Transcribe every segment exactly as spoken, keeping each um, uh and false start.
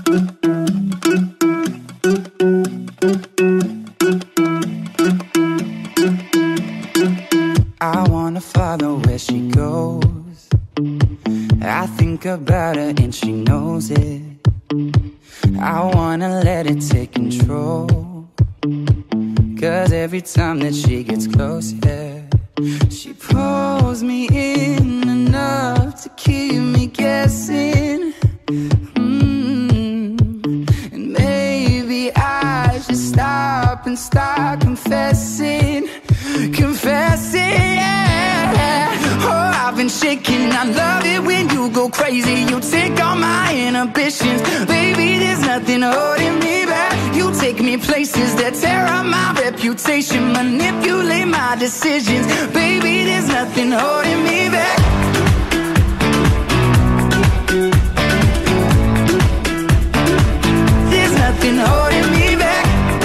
I wanna follow where she goes. I think about her and she knows it. I wanna let it take control, 'cause every time that she gets close, yeah, she pulls me in enough to keep me guessing. mm. And maybe I should stop and start confessing. Confessing, yeah. Oh, I've been shaking. I love it when you go crazy. You take all my inhibitions. Baby, there's nothing holding me back. You take me places that tear up my reputation, manipulate my decisions. Baby, there's nothing holding me back. There's nothing holding me back.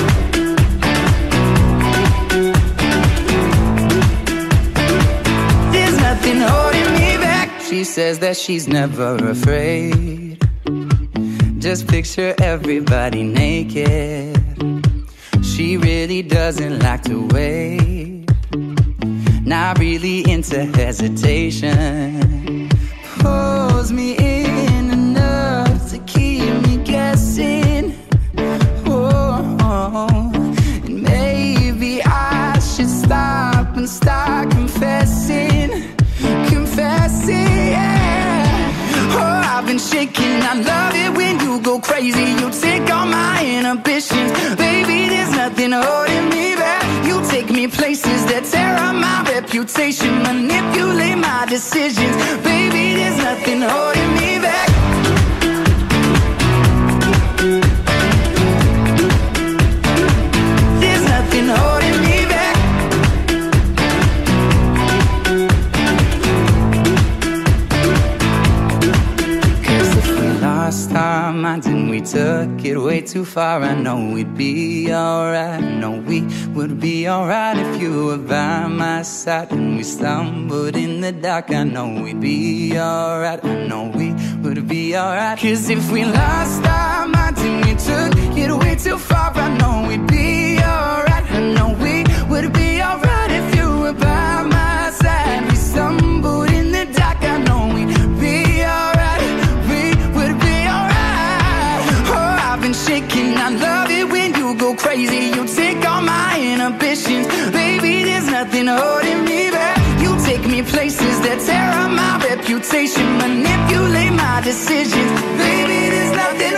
Holding me back. She says that she's never afraid. Just picture everybody naked. She really doesn't like to wait. Not really into hesitation. Pulls me in enough to keep me guessing. Oh, oh. And maybe I should stop and start confessing. Confessing, yeah. Oh, I've been shaking. I love it when you go crazy. You take all my inhibitions. Baby, there's nothing holding me back. You take me places that tear up my reputation, manipulate my decisions. Baby, there's nothing holding me back. There's nothing holding me back. Lost our minds and we took it way too far. I know we'd be alright. I know we would be alright if you were by my side. And we stumbled in the dark. I know we'd be alright. I know we would be alright. 'Cause if we lost our minds and we took it way too far, I know we'd be alright. I know we would be alright if you were by my side. We stumbled in the dark. I know we'd be alright. Shaking, I love it when you go crazy. You take all my inhibitions. Baby, there's nothing holding me back. You take me places that tear up my reputation, manipulate my decisions. Baby, there's nothing